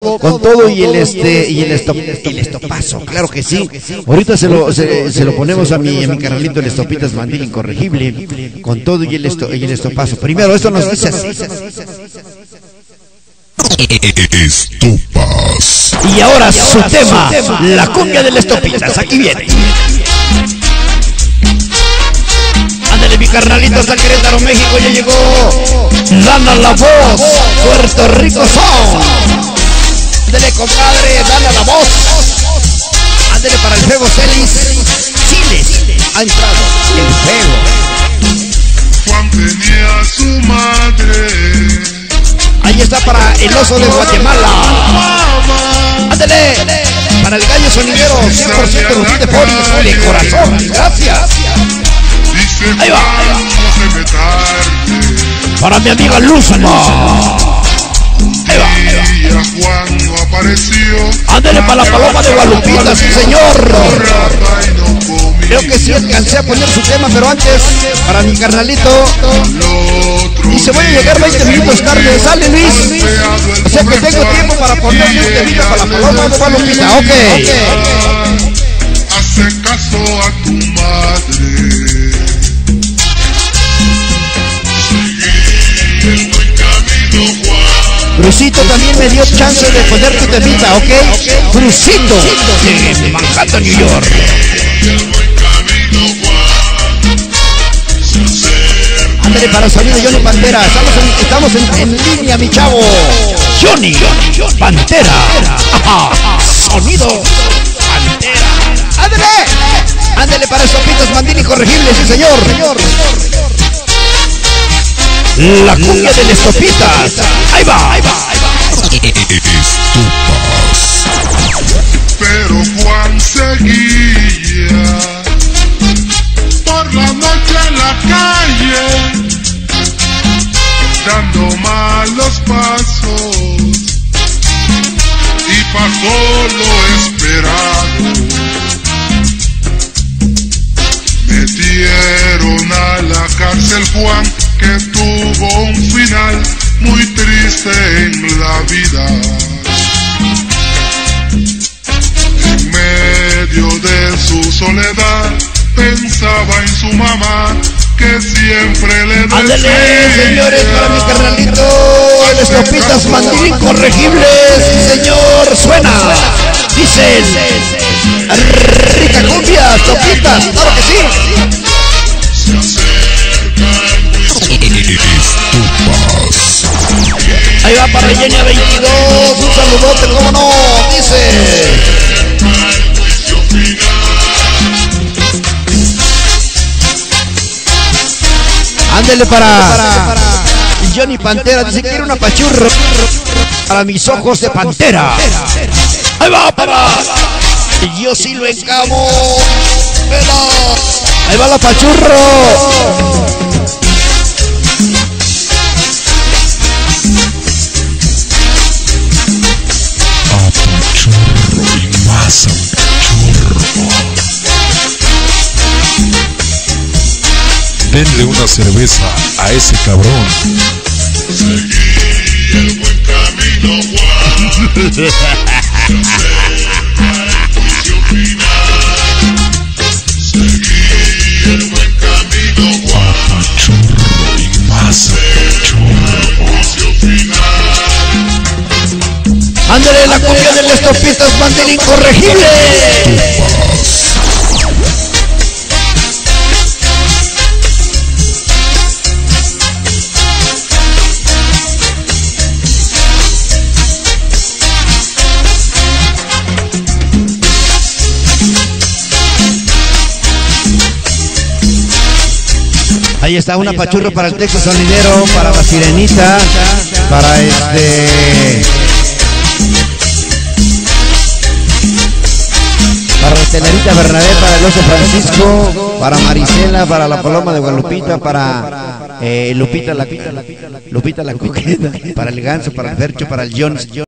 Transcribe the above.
con todo y el estopazo, claro que sí. Ahorita se lo ponemos a mi carnalito el Estopitas Mandil incorregible, con todo y el estopazo. Primero esto nos dice así. Estopas. Y ahora su tema, la cumbia del Estopitas, aquí viene. Ándale mi carnalito hasta Querétaro, México, ya llegó. Dana la voz, Puerto Rico son. Ándale compadre, dana la voz. Ándale para el Fego Celis, Chile, ha entrado el Fego. Juan tenía su madre. Ahí está para el Oso de Guatemala. Ándale, para el Gallo Sonidero, 100% Rubí de Foris, de corazón, gracias. Ahí va. Para mi amiga Luzma. Ahí va. Ándale para la Paloma de Gualupita, sí señor. Creo que sí alcancé a poner su tema, pero antes, para mi carnalito. Y se voy a llegar 20 minutos tarde, sale Luis. O sea que tengo tiempo para ponerle un temita para la Paloma de Gualupita, ok. Hace caso a tu madre. Crucito también me dio chance de poner tu temita, ¿ok? Crucito de Manhattan, New York. Ándale para sonido Johnny Pantera. Estamos en línea, mi chavo. Johnny Pantera. Sonido Pantera. Ándale. Ándale para Estopitas Mandil incorregible, sí señor. La cumbia del Estopitas. Ahí va. Estopas. Pero Juan seguía por la noche en la calle, dando malos pasos, y pasó lo esperado. Metieron a la cárcel Juan, que tuvo un final muy triste en la vida. En medio de su soledad pensaba en su mamá, que siempre le decía. Ándale, señores, para mi carnalito, el Estopitas Mandil incorregible, sí señor, suena. Dicen, rica cumbia, Estopitas, claro que sí. Ahí va para Yenia 22, un saludote, cómo no, dice. Ándele para Johnny Pantera, dice que quiere una pachurro para mis ojos de pantera. Ahí va para yo sí lo encamo. Ahí va la pachurro. Denle una cerveza a ese cabrón. Seguí el buen camino, Juan. Seguí el buen camino, Juan. Apachurro y más apachurro. Ándale la cumbia del Estopitas Mandil incorregible. Ahí está una pachurro para el Texas Sonidero, para la Sirenita, para para la Telerita Bernabé, para el Oso Francisco, para Marisela, para la Paloma de Gualupita, para Lupita la Coqueta, para el Ganso, para el Fercho, para el Jones.